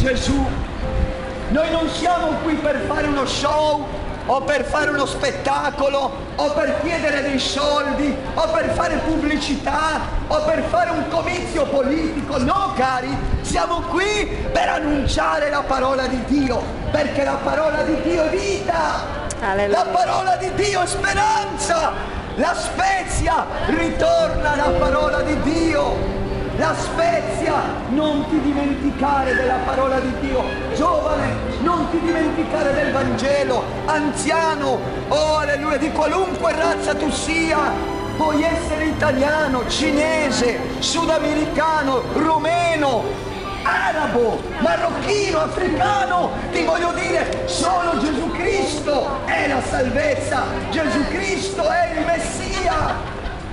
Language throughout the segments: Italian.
Gesù. Noi non siamo qui per fare uno show o per fare uno spettacolo o per chiedere dei soldi o per fare pubblicità o per fare un comizio politico. No, cari, siamo qui per annunciare la parola di Dio, perché la parola di Dio è vita. Alleluia. La parola di Dio è speranza. La spezia ritorna alla parola di Dio. La spezia, non ti dimenticare della parola di Dio. Giovane, non ti dimenticare del Vangelo. Anziano, oh alleluia, di qualunque razza tu sia. Puoi essere italiano, cinese, sudamericano, rumeno, arabo, marocchino, africano. Ti voglio dire, solo Gesù Cristo è la salvezza. Gesù Cristo è il Messia.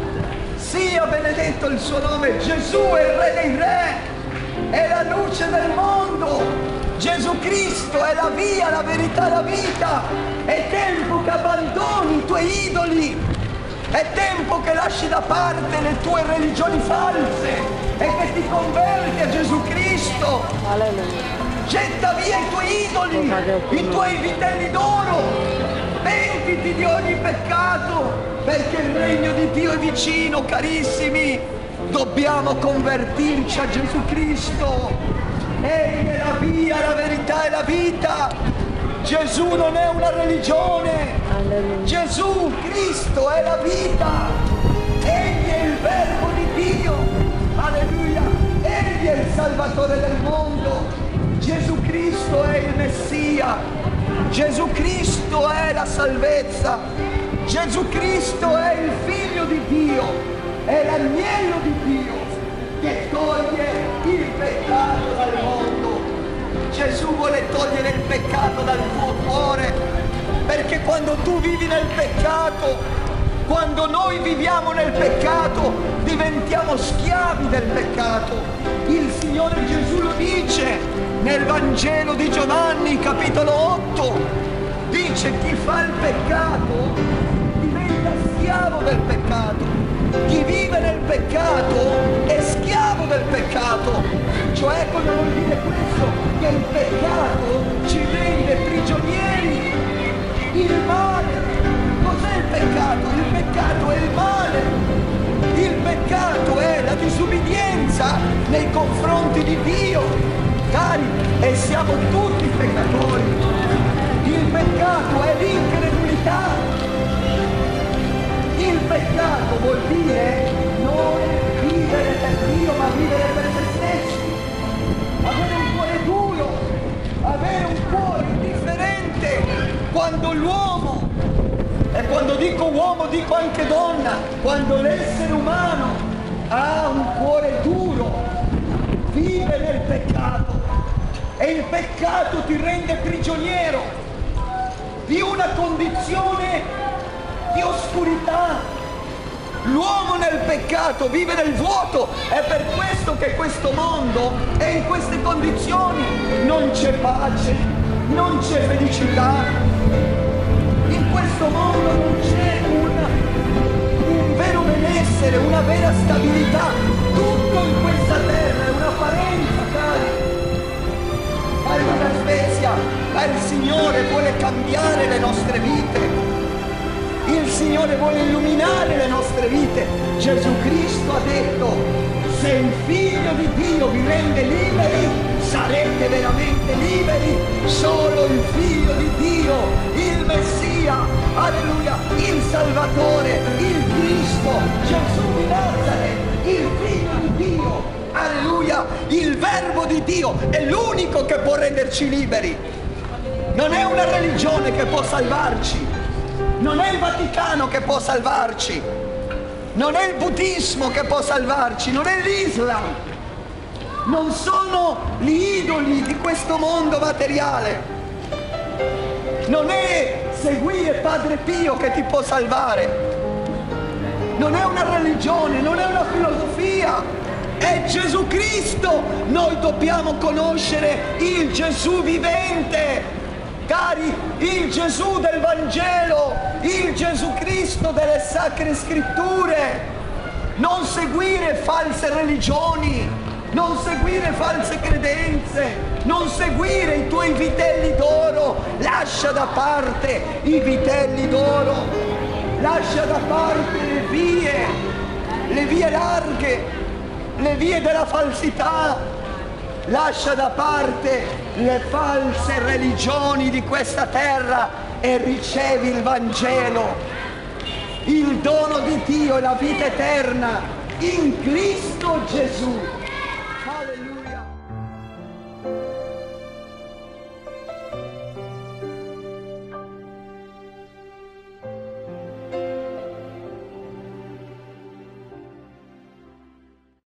Sia benedetto il suo nome. Gesù è il Re dei Re, è la luce del mondo. Gesù Cristo è la via, la verità, la vita. È tempo che abbandoni i tuoi idoli, è tempo che lasci da parte le tue religioni false e che ti converti a Gesù Cristo. Alleluia. Getta via i tuoi idoli, i tuoi vitelli d'oro. Pentiti di ogni peccato, perché il regno di Dio è vicino, carissimi. Dobbiamo convertirci a Gesù Cristo. Egli è la via, la verità e la vita. Gesù non è una religione. Alleluia. Gesù Cristo è la vita. Egli è il Verbo di Dio. Alleluia. Egli è il Salvatore del mondo. Gesù Cristo è il Messia. Gesù Cristo è la salvezza. Gesù Cristo è il Figlio di Dio, è l'agnello di Dio che toglie il peccato dal mondo. Gesù vuole togliere il peccato dal tuo cuore, perché quando tu vivi nel peccato, quando noi viviamo nel peccato, diventiamo schiavi del peccato. Il Signore Gesù lo dice nel Vangelo di Giovanni, capitolo 8. Dice: chi fa il peccato diventa schiavo del peccato. Chi vive nel peccato è schiavo del peccato. Cioè, cosa vuol dire questo? Che il peccato ci rende prigionieri. Il male. Cos'è il peccato? Il peccato è il male. Il peccato è la disubbidienza nei confronti di Dio. Cari, e siamo tutti peccatori. Il peccato è l'incredulità. Il peccato vuol dire non vivere per Dio, ma vivere per se stessi. Avere un cuore duro, avere un cuore indifferente. Quando l'uomo, e quando dico uomo dico anche donna, quando l'essere umano ha un cuore duro, vive nel peccato, e il peccato ti rende prigioniero di una condizione di oscurità. L'uomo nel peccato vive nel vuoto. È per questo che questo mondo è in queste condizioni. Non c'è pace, non c'è felicità. In questo mondo non c'è un vero benessere, una vera stabilità. Tutto in questa terra è un'apparenza, cari. Una spezia, ma il Signore vuole cambiare le nostre vite. Il Signore vuole illuminare le nostre vite. Gesù Cristo ha detto: se il Figlio di Dio vi rende liberi, sarete veramente liberi. Solo il Figlio di Dio, il Messia, alleluia, il Salvatore, il Cristo, Gesù di Nazaret, il Figlio di Dio, alleluia, il Verbo di Dio è l'unico che può renderci liberi. Non è una religione che può salvarci, non è il Vaticano che può salvarci, non è il buddismo che può salvarci, non è l'Islam, non sono gli idoli di questo mondo materiale, non è seguire Padre Pio che ti può salvare, non è una religione, non è una filosofia. È Gesù Cristo. Noi dobbiamo conoscere il Gesù vivente. Cari, il Gesù del Vangelo, il Gesù Cristo delle Sacre Scritture. Non seguire false religioni, non seguire false credenze, non seguire i tuoi vitelli d'oro, lascia da parte i vitelli d'oro, lascia da parte le vie larghe, le vie della falsità, lascia da parte le false religioni di questa terra e ricevi il Vangelo, il dono di Dio e la vita eterna in Cristo Gesù.